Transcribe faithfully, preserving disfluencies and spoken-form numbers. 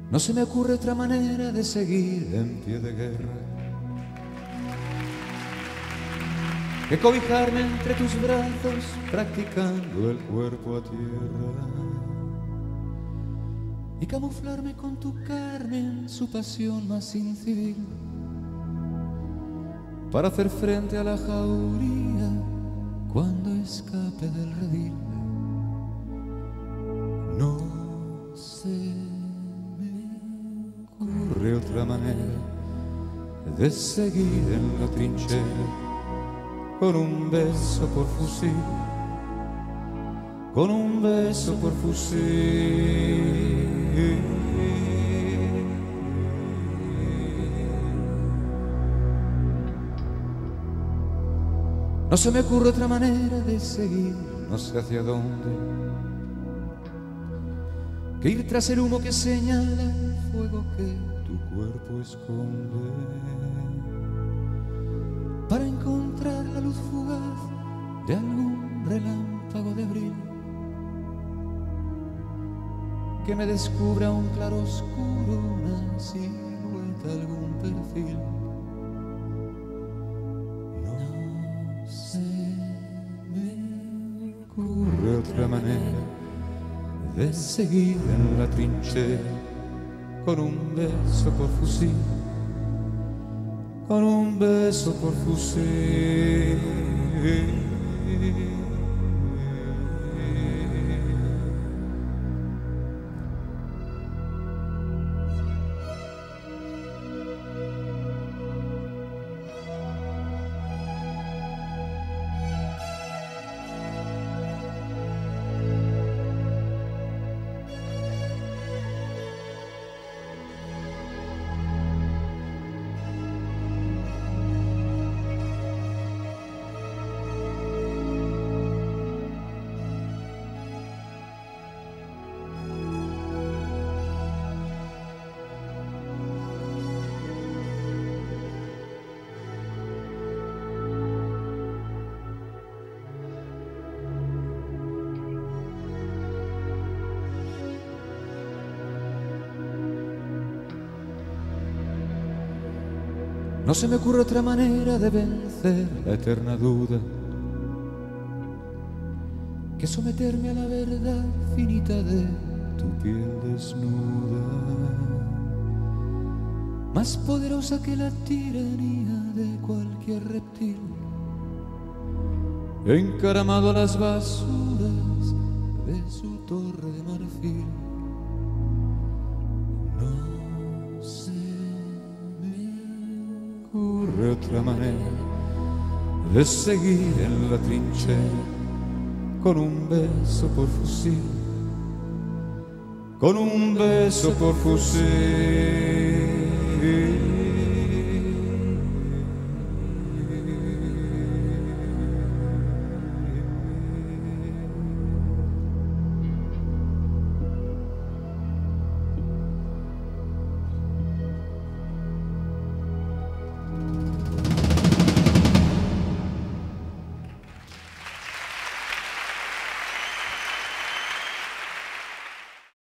No se me ocurre otra manera de seguir en pie de guerra que cobijarme entre tus brazos, practicando el cuerpo a tierra, y camuflarme con tu carne en su pasión más incivil, para hacer frente a la jauría cuando escape del redil. No se me ocurre otra manera de seguir en la trinchera, con un beso por fusil, con un beso por fusil. No se me ocurre otra manera de seguir, no sé hacia dónde, que ir tras el humo que señala el fuego que tu cuerpo esconde, para encontrar la luz fugaz de algún relámpago de abril que me descubra un claro oscuro, una silueta, algún perfil. No se me ocurre otra manera de seguir en la trinchera, con un beso por fusil, con un beso por fusil. No se me ocurre otra manera de vencer la eterna duda que someterme a la verdad finita de tu piel desnuda, más poderosa que la tiranía de cualquier reptil, encaramado a las basuras de su torre de marfil. No sé ocurre otra manera de seguir en la trinchera, con un beso por fusil, con un beso por fusil.